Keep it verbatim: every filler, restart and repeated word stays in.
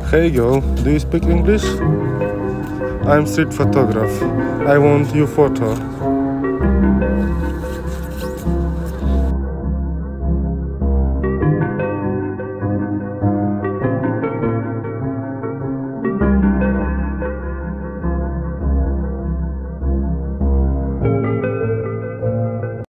Hey girl, do you speak English? I'm street photograph. I want your photo.